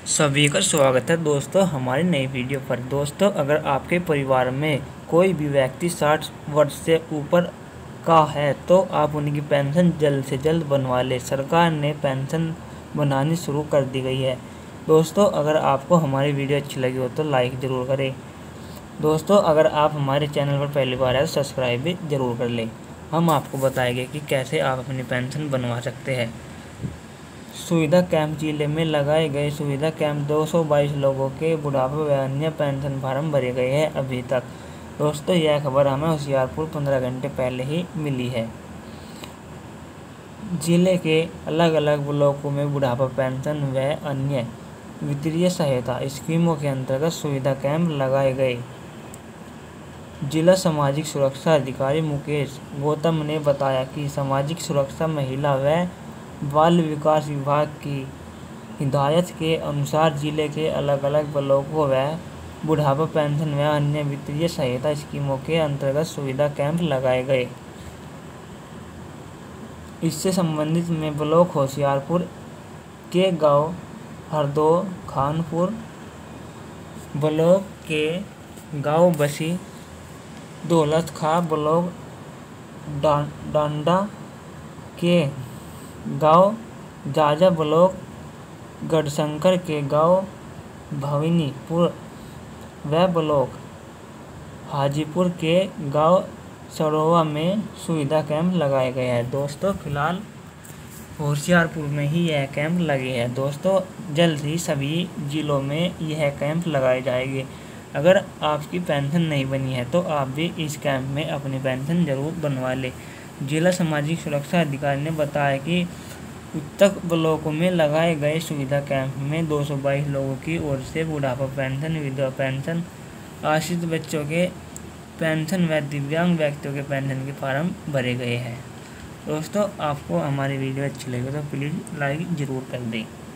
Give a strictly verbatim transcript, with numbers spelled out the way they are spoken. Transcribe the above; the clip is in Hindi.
सभी का स्वागत है दोस्तों हमारी नई वीडियो पर। दोस्तों, अगर आपके परिवार में कोई भी व्यक्ति साठ वर्ष से ऊपर का है तो आप उनकी पेंशन जल्द से जल्द बनवा लें। सरकार ने पेंशन बनानी शुरू कर दी गई है। दोस्तों, अगर आपको हमारी वीडियो अच्छी लगी हो तो लाइक ज़रूर करें। दोस्तों, अगर आप हमारे चैनल पर पहली बार आए तो सब्सक्राइब भी ज़रूर कर लें। हम आपको बताएंगे कि कैसे आप अपनी पेंशन बनवा सकते हैं। सुविधा कैंप जिले में लगाए गए सुविधा कैंप दो सौ बाईस लोगों के बुढ़ापा व अन्य पेंशन फार्म भरे गए हैं अभी तक। दोस्तों, यह खबर हमें होशियारपुर पंद्रह घंटे पहले ही मिली है। जिले के अलग अलग ब्लॉकों में बुढ़ापा पेंशन व अन्य वित्तीय सहायता स्कीमों के अंतर्गत सुविधा कैंप लगाए गए। जिला सामाजिक सुरक्षा अधिकारी मुकेश गौतम ने बताया कि सामाजिक सुरक्षा, महिला व बाल विकास विभाग की हिदायत के अनुसार जिले के अलग अलग ब्लॉकों व बुढ़ापा पेंशन व अन्य वित्तीय सहायता स्कीमों के अंतर्गत सुविधा कैंप लगाए गए। इससे संबंधित में ब्लॉक होशियारपुर के गांव हरदो खानपुर, ब्लॉक के गांव बसी दौलत खां, ब्लॉक डांडा के गांव जाजा, ब्लॉक गढ़शंकर के गांव भवानीपुर व ब्लॉक हाजीपुर के गांव सड़ोवा में सुविधा कैंप लगाए गए हैं। दोस्तों, फिलहाल होशियारपुर में ही यह कैंप लगे हैं। दोस्तों, जल्द ही सभी जिलों में यह कैंप लगाए जाएंगे। अगर आपकी पेंशन नहीं बनी है तो आप भी इस कैंप में अपनी पेंशन जरूर बनवा लें। जिला सामाजिक सुरक्षा अधिकारी ने बताया कि उत्तर ब्लॉकों में लगाए गए सुविधा कैंप में दो सौ बाईस लोगों की ओर से बुढ़ापा पेंशन, विधवा पेंशन, आश्रित बच्चों के पेंशन व दिव्यांग व्यक्तियों के पेंशन के फॉर्म भरे गए हैं। दोस्तों, आपको हमारी वीडियो अच्छी लगी तो प्लीज़ लाइक ज़रूर कर दें।